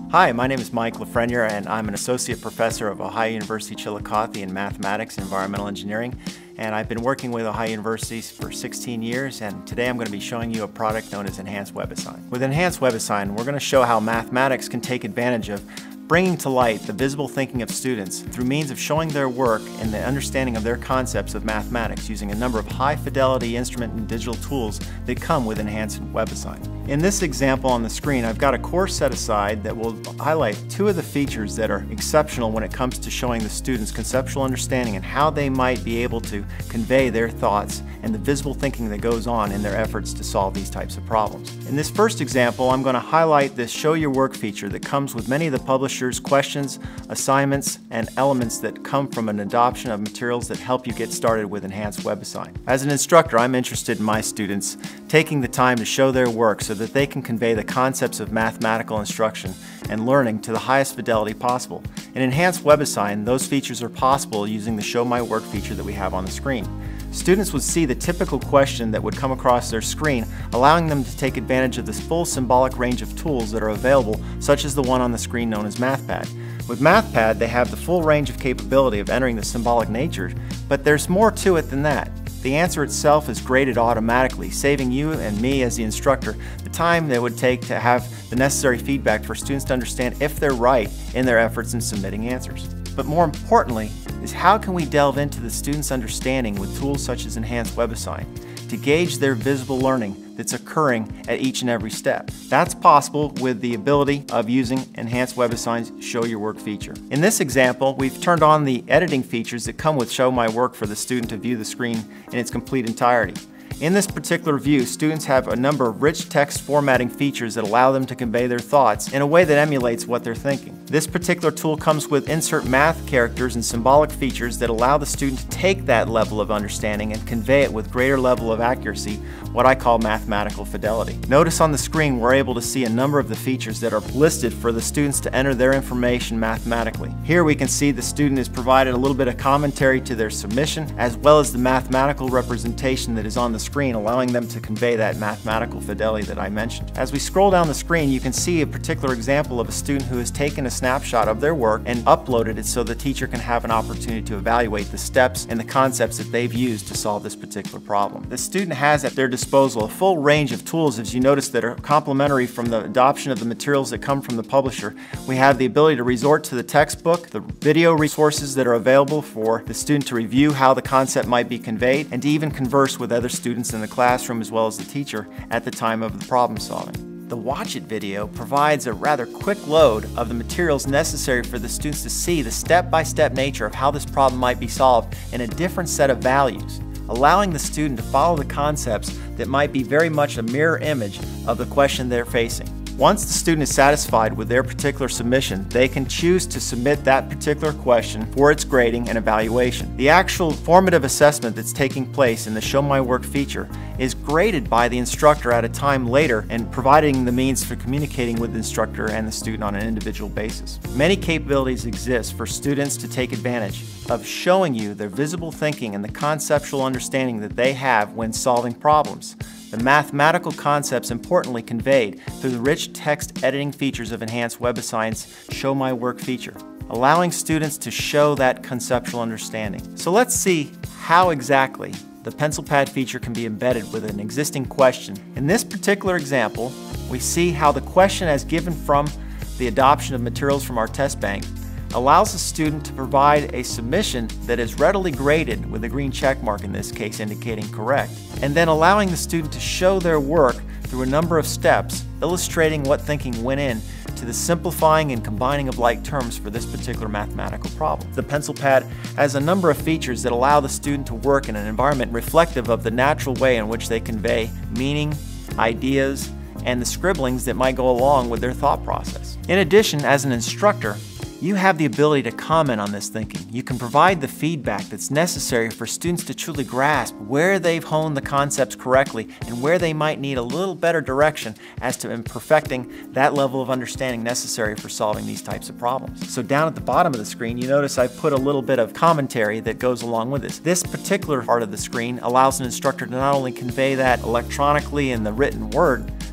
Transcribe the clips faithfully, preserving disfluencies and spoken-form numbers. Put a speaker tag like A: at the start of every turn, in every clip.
A: Hi, my name is Mike Lafreniere and I'm an Associate Professor of Ohio University Chillicothe in Mathematics and Environmental Engineering, and I've been working with Ohio Universities for sixteen years, and today I'm going to be showing you a product known as Enhanced WebAssign. With Enhanced WebAssign, we're going to show how mathematics can take advantage of bringing to light the visible thinking of students through means of showing their work and the understanding of their concepts of mathematics using a number of high-fidelity instrument and digital tools that come with Enhanced WebAssign. In this example on the screen, I've got a course set aside that will highlight two of the features that are exceptional when it comes to showing the students conceptual understanding and how they might be able to convey their thoughts and the visible thinking that goes on in their efforts to solve these types of problems. In this first example, I'm going to highlight this Show Your Work feature that comes with many of the publishers' questions, assignments, and elements that come from an adoption of materials that help you get started with Enhanced WebAssign. As an instructor, I'm interested in my students taking the time to show their work so that they can convey the concepts of mathematical instruction and learning to the highest fidelity possible. In Enhanced WebAssign, those features are possible using the Show My Work feature that we have on the screen. Students would see the typical question that would come across their screen, allowing them to take advantage of this full symbolic range of tools that are available, such as the one on the screen known as MathPad. With MathPad, they have the full range of capability of entering the symbolic nature, but there's more to it than that. The answer itself is graded automatically, saving you and me as the instructor the time that it would take to have the necessary feedback for students to understand if they're right in their efforts in submitting answers. But more importantly is how can we delve into the students' understanding with tools such as Enhanced WebAssign to gauge their visible learning that's occurring at each and every step. That's possible with the ability of using Enhanced WebAssign's Show Your Work feature. In this example, we've turned on the editing features that come with Show My Work for the student to view the screen in its complete entirety. In this particular view, students have a number of rich text formatting features that allow them to convey their thoughts in a way that emulates what they're thinking. This particular tool comes with insert math characters and symbolic features that allow the student to take that level of understanding and convey it with greater level of accuracy, what I call mathematical fidelity. Notice on the screen we're able to see a number of the features that are listed for the students to enter their information mathematically. Here we can see the student is provided a little bit of commentary to their submission, as well as the mathematical representation that is on the screen, allowing them to convey that mathematical fidelity that I mentioned. As we scroll down the screen, you can see a particular example of a student who has taken a snapshot of their work and uploaded it so the teacher can have an opportunity to evaluate the steps and the concepts that they've used to solve this particular problem. The student has at their disposal a full range of tools, as you notice, that are complementary from the adoption of the materials that come from the publisher. We have the ability to resort to the textbook, the video resources that are available for the student to review how the concept might be conveyed, and to even converse with other students in the classroom as well as the teacher at the time of the problem solving. The Watch It video provides a rather quick load of the materials necessary for the students to see the step-by-step nature of how this problem might be solved in a different set of values, allowing the student to follow the concepts that might be very much a mirror image of the question they're facing. Once the student is satisfied with their particular submission, they can choose to submit that particular question for its grading and evaluation. The actual formative assessment that's taking place in the Show My Work feature is graded by the instructor at a time later and providing the means for communicating with the instructor and the student on an individual basis. Many capabilities exist for students to take advantage of showing you their visible thinking and the conceptual understanding that they have when solving problems. The mathematical concepts importantly conveyed through the rich text editing features of Enhanced WebAssign's Show My Work feature, allowing students to show that conceptual understanding. So let's see how exactly the pencil pad feature can be embedded with an existing question. In this particular example, we see how the question as given from the adoption of materials from our test bank allows the student to provide a submission that is readily graded with a green check mark, in this case indicating correct, and then allowing the student to show their work through a number of steps, illustrating what thinking went in to the simplifying and combining of like terms for this particular mathematical problem. The pencil pad has a number of features that allow the student to work in an environment reflective of the natural way in which they convey meaning, ideas, and the scribblings that might go along with their thought process. In addition, as an instructor, you have the ability to comment on this thinking. You can provide the feedback that's necessary for students to truly grasp where they've honed the concepts correctly and where they might need a little better direction as to perfecting that level of understanding necessary for solving these types of problems. So down at the bottom of the screen, you notice I put a little bit of commentary that goes along with this. This particular part of the screen allows an instructor to not only convey that electronically in the written word,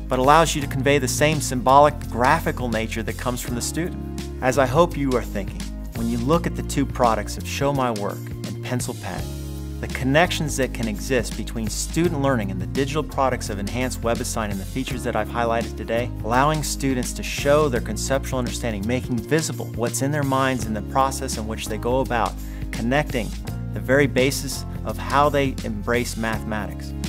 A: but allows you to convey the same symbolic, graphical nature that comes from the student. As I hope you are thinking, when you look at the two products of Show My Work and Pencil Pad, the connections that can exist between student learning and the digital products of Enhanced WebAssign and the features that I've highlighted today, allowing students to show their conceptual understanding, making visible what's in their minds in the process in which they go about connecting the very basis of how they embrace mathematics.